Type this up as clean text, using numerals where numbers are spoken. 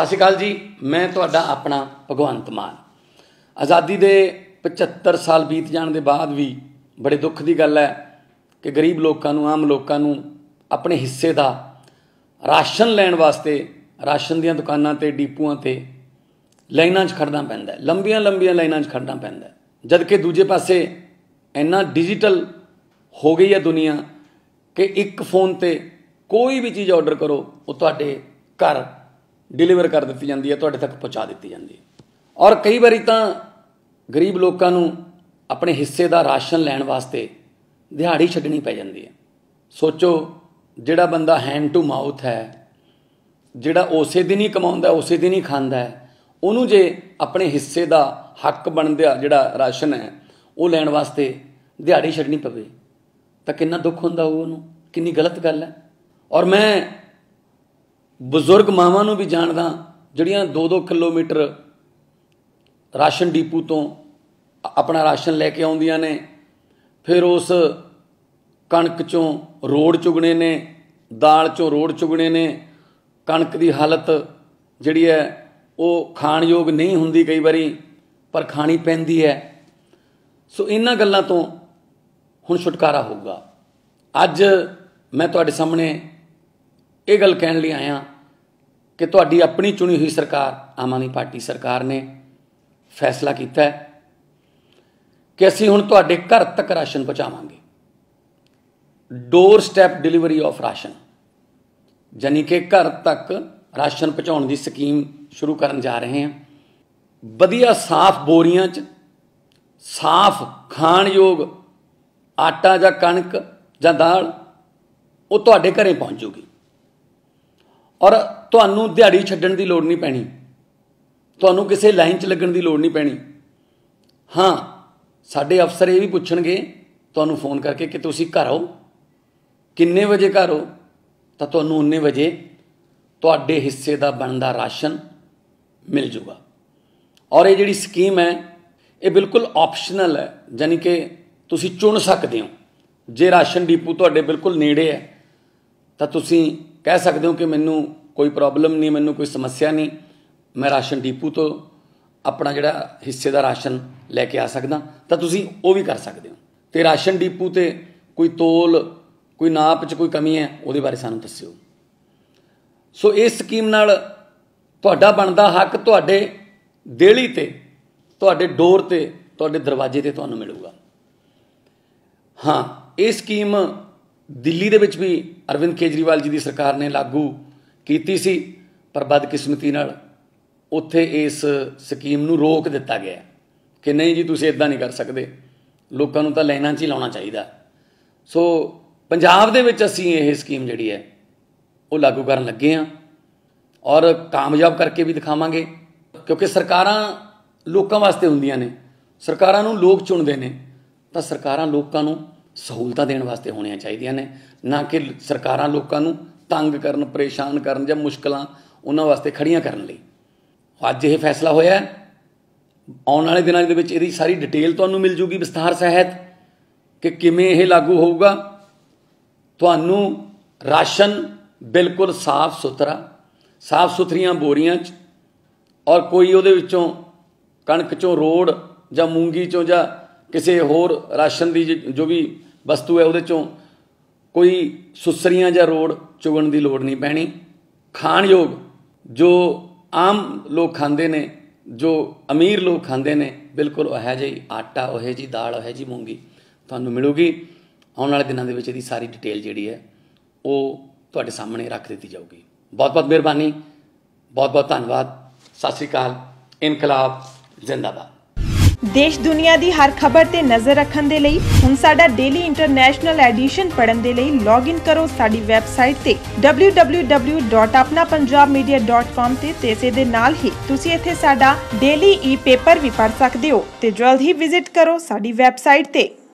सत श्री अकाल जी, मैं तुहाडा अपना भगवंत मान। आज़ादी के 75 साल बीत जाने के बाद भी बड़े दुख की गल है कि गरीब लोगों, आम लोगों अपने हिस्से का राशन लैण वास्ते राशन दी दुकानां ते डिपूआं ते लाइनां च खड़ना पैंदा है, लंबियां लंबियां लाइनां च खड़ना पैंदा है। जबकि दूजे पासे इन्ना डिजिटल हो गई है दुनिया कि एक फोन ते कोई भी चीज़ ऑर्डर करो वो तुहाडे घर डिलीवर कर दी जाती है, तुहाडे तक पहुँचा दी जाती है। और कई बारी तो गरीब लोगों अपने हिस्से का राशन लैण वास्ते दिहाड़ी छड्डनी पै जाती है। सोचो, जिहड़ा बंदा हैंड टू माउथ है, जिहड़ा उस दिन ही कमाउंदा उस दिन ही खांदा है, उन्होंने जे अपने हिस्से का हक बनदा जिहड़ा राशन है वो लैण वास्ते दिहाड़ी छड्डनी पवे तो कितना दुख हुंदा, उहनूं कितनी गलत गल है। और मैं बजुर्ग मावां नूं भी जानदा जिहड़ियां 2-2 किलोमीटर राशन डिपू तो अपना राशन लैके आउंदियां ने, फिर उस कणक चों रोड़ चुगने ने, दाल चों रोड़ चुगने ने। कणक की हालत जिहड़ी है वो खाण योग नहीं हुंदी कई बारी, पर खानी पैंदी है। सो इन्हां गल्लां तो हुण छुटकारा होगा। अज मैं तुहाडे सामने ये गल कहण लई आया कि तुहाडी अपनी चुनी हुई सरकार आम आदमी पार्टी सरकार ने फैसला किया है कि असीं हुण तुहाडे घर तक राशन पहुँचावांगे। Doorstep delivery of ration, यानी कि घर तक राशन पहुँचाने की स्कीम शुरू करन जा रहे हैं। वधिया साफ बोरियां च साफ खाण योग आटा जां कणक जां दाल वो तुहाडे घरें पहुँच जूगी और तुहानूं दिहाड़ी छड्डण की लोड़ नहीं पैनी, तुहानूं किसी लाइन च लगण की लोड़ नहीं पैनी। हाँ, साडे अफसर ये भी पुछणगे तुहानूं फोन करके कि तुसीं घर आओ, किन्ने बजे घर हो, तो तुहानूं उन्ने बजे तुहाडे हिस्से का बनदा राशन मिल जूगा। और ये जिहड़ी स्कीम है ये बिल्कुल ऑप्शनल है, यानी कि तुसीं चुन सकते हो। जे राशन डिपू तुहाडे बिल्कुल नेड़े है तो तुसीं कह सकते हो कि मैनू कोई प्रॉब्लम नहीं, मैनू कोई समस्या नहीं, मैं राशन डिपू तो अपना जिहड़ा हिस्से का राशन लैके आ सकदा, तो तुसीं वो भी कर सकते हो। तो राशन डिपू ते कोई तोल कोई नाप च कोई कमी है वो बारे सानूं दस्सिओ। सो इस स्कीम नाल तुहाडा बनदा हक तुहाडे देहली ते, तुहाडे डोर ते, तुहाडे दरवाजे ते तुहानूं मिलूगा। हाँ, ये स्कीम दिल्ली दे विच भी अरविंद केजरीवाल जी की सरकार ने लागू कीती सी, पर बदकिस्मती नाल उत्थे इस स्कीम नूं रोक दिता गया कि नहीं जी तुसीं इदां नहीं कर सकते, लोकां नूं तां लाइनां 'च ही लाउणा चाहीदा। सो पंजाब दे विच असीं ये स्कीम जिहड़ी है वो लागू करन लगे हाँ और कामयाब करके भी दिखावांगे, क्योंकि सरकारां लोकां वास्ते हुंदियां ने, सरकारां नूं लोक चुणदे ने, तां सरकारां लोकां नूं सहूलतां देण वास्ते होणीआं चाहीदियां ने, ना कि सरकारां लोकां नूं तंग करन, परेशान करन जां मुश्किलां उन्हां वास्ते खड़ियां करन लई। अज ये फैसला होया है, आउण वाले दिनां दे विच इहदी सारी डिटेल तुहानूं मिल जूगी विस्तार सहित कि किवें ये लागू होऊगा। तुहानूं राशन बिल्कुल साफ सुथरा, साफ सुथरियां बोरियां च, और कोई उहदे विचों कणक चों रोड़ जां मूंगी चों जां किसी होर राशन की जो भी वस्तु है उहदे चों कोई सुसरियां जां रोड़ चुगण की लोड़ नहीं पैनी। खाण योग जो आम लोग खांदे ने, जो अमीर लोग खांदे ने, बिल्कुल उह जी आटा, उह जी दाल, उह जी मूंगी तुहानूं मिलूगी। आने वाले दिनों के इसकी सारी डिटेल जिहड़ी है वो तुहाडे सामने रख दी जाऊगी। बहुत बहुत मेहरबानी, बहुत बहुत धन्यवाद। सत श्री अकाल। इनकलाब जिंदाबाद। देश दुनिया की हर खबर ते नजर रखने दे लई हुण साडा डेली इंटरनेशनल एडिशन पढ़न दे लई लॉग इन करो साडी वैबसाइट ते www.apnapunjabmedia.com ते इसे दे नाल ही तुसी इत्थे साडा डेली ई पेपर भी पढ़ सकदे हो ते जल्द ही विजिट करो साडी वैबसाइट ते।